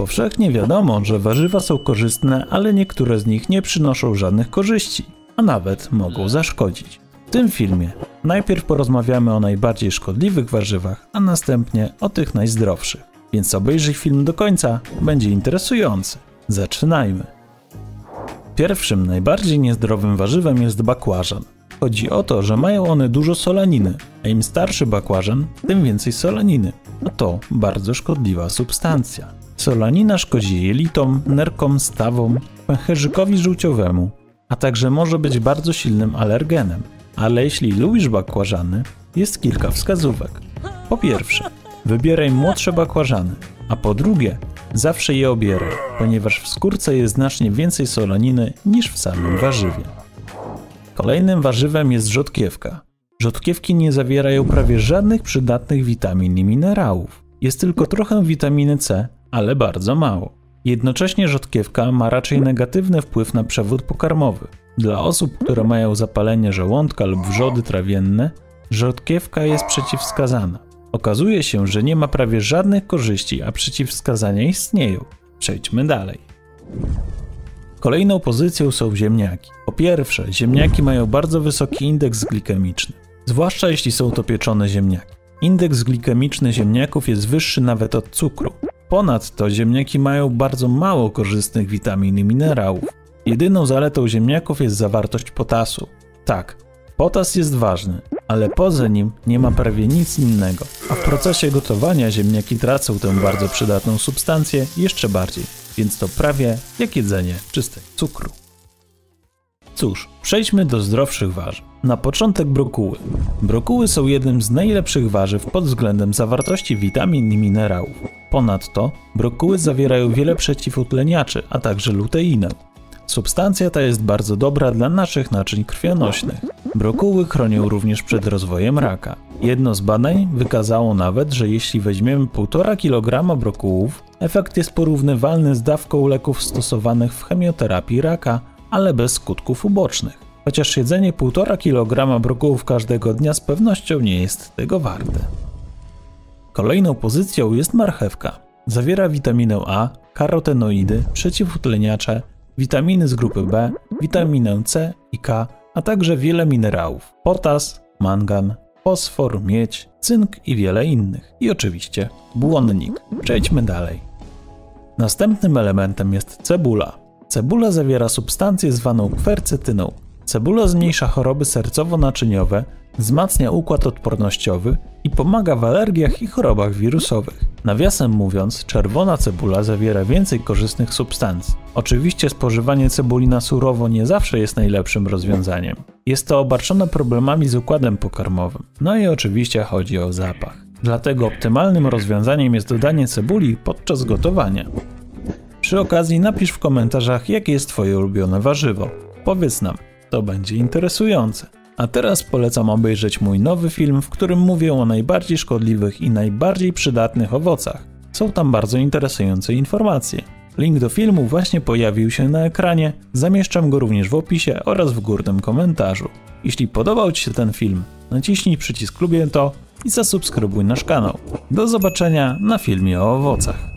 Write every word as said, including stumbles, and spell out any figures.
Powszechnie wiadomo, że warzywa są korzystne, ale niektóre z nich nie przynoszą żadnych korzyści, a nawet mogą zaszkodzić. W tym filmie najpierw porozmawiamy o najbardziej szkodliwych warzywach, a następnie o tych najzdrowszych. Więc obejrzyj film do końca, będzie interesujący. Zaczynajmy. Pierwszym, najbardziej niezdrowym warzywem jest bakłażan. Chodzi o to, że mają one dużo solaniny, a im starszy bakłażan, tym więcej solaniny. A to bardzo szkodliwa substancja. Solanina szkodzi jelitom, nerkom, stawom, pęcherzykowi żółciowemu, a także może być bardzo silnym alergenem. Ale jeśli lubisz bakłażany, jest kilka wskazówek. Po pierwsze, wybieraj młodsze bakłażany, a po drugie, zawsze je obieraj, ponieważ w skórce jest znacznie więcej solaniny niż w samym warzywie. Kolejnym warzywem jest rzodkiewka. Rzodkiewki nie zawierają prawie żadnych przydatnych witamin i minerałów. Jest tylko trochę witaminy C, ale bardzo mało. Jednocześnie rzodkiewka ma raczej negatywny wpływ na przewód pokarmowy. Dla osób, które mają zapalenie żołądka lub wrzody trawienne, rzodkiewka jest przeciwwskazana. Okazuje się, że nie ma prawie żadnych korzyści, a przeciwwskazania istnieją. Przejdźmy dalej. Kolejną pozycją są ziemniaki. Po pierwsze, ziemniaki mają bardzo wysoki indeks glikemiczny, zwłaszcza jeśli są to pieczone ziemniaki. Indeks glikemiczny ziemniaków jest wyższy nawet od cukru. Ponadto ziemniaki mają bardzo mało korzystnych witamin i minerałów. Jedyną zaletą ziemniaków jest zawartość potasu. Tak, potas jest ważny, ale poza nim nie ma prawie nic innego, a w procesie gotowania ziemniaki tracą tę bardzo przydatną substancję jeszcze bardziej, więc to prawie jak jedzenie czystego cukru. Cóż, przejdźmy do zdrowszych warzyw. Na początek brokuły. Brokuły są jednym z najlepszych warzyw pod względem zawartości witamin i minerałów. Ponadto brokuły zawierają wiele przeciwutleniaczy, a także luteinę. Substancja ta jest bardzo dobra dla naszych naczyń krwionośnych. Brokuły chronią również przed rozwojem raka. Jedno z badań wykazało nawet, że jeśli weźmiemy półtora kilograma brokułów, efekt jest porównywalny z dawką leków stosowanych w chemioterapii raka, ale bez skutków ubocznych. Chociaż jedzenie półtora kilograma brokułów każdego dnia z pewnością nie jest tego warte. Kolejną pozycją jest marchewka. Zawiera witaminę A, karotenoidy, przeciwutleniacze, witaminy z grupy B, witaminę C i K, a także wiele minerałów: potas, mangan, fosfor, miedź, cynk i wiele innych. I oczywiście błonnik. Przejdźmy dalej. Następnym elementem jest cebula. Cebula zawiera substancję zwaną kwercetyną. Cebula zmniejsza choroby sercowo-naczyniowe, wzmacnia układ odpornościowy i pomaga w alergiach i chorobach wirusowych. Nawiasem mówiąc, czerwona cebula zawiera więcej korzystnych substancji. Oczywiście spożywanie cebuli na surowo nie zawsze jest najlepszym rozwiązaniem. Jest to obarczone problemami z układem pokarmowym. No i oczywiście chodzi o zapach. Dlatego optymalnym rozwiązaniem jest dodanie cebuli podczas gotowania. Przy okazji napisz w komentarzach, jakie jest twoje ulubione warzywo. Powiedz nam, to będzie interesujące. A teraz polecam obejrzeć mój nowy film, w którym mówię o najbardziej szkodliwych i najbardziej przydatnych owocach. Są tam bardzo interesujące informacje. Link do filmu właśnie pojawił się na ekranie, zamieszczam go również w opisie oraz w górnym komentarzu. Jeśli podobał ci się ten film, naciśnij przycisk lubię to i zasubskrybuj nasz kanał. Do zobaczenia na filmie o owocach.